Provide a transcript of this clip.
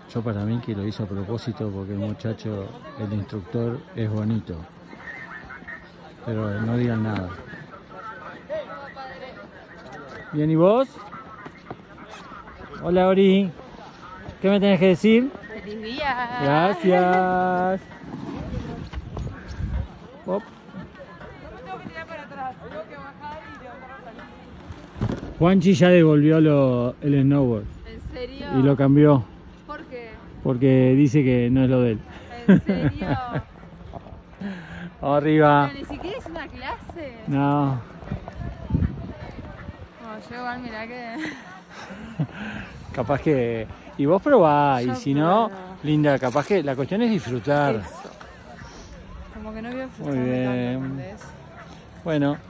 Yo para mí que lo hizo a propósito porque el muchacho, el instructor, es bonito. Pero no digan nada. Bien, ¿y vos? Hola, Ori. ¿Qué me tenés que decir? ¡Feliz día! Gracias. Op. No me tengo que tirar para atrás, tengo que bajar y levantar la salida. Juanchi ya devolvió el snowboard. ¿En serio? Y lo cambió. ¿Por qué? Porque dice que no es lo de él. ¿En serio? Vamos arriba. Pero ni siquiera es una clase. No. No, yo igual mirá que... Capaz que... Y vos probá, Yo y si no, puedo. linda, capaz que la cuestión es disfrutar. Eso. Como que no quiero Muy frustrarme tanto, bien. ¿entendés? Bueno,